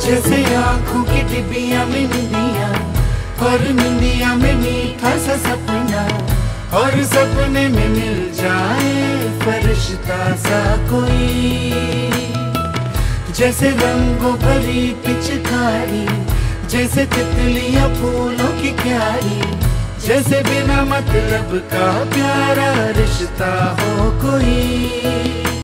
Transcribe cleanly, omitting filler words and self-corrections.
जैसे आँखों की डिबिया में निंदिया, और निंदिया में मीठा सा सपना, और सपने में मिल जाए फरिश्ता सा कोई। जैसे रंगों भरी पिचकारी, जैसे तितलियां फूलों की क्यारी, जैसे बिना मतलब का प्यारा रिश्ता हो कोई।